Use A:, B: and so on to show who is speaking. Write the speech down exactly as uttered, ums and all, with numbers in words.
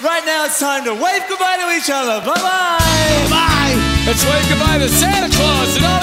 A: Right now it's time to wave goodbye to each other. Bye-bye.
B: Bye. Let's wave goodbye to Santa Claus and all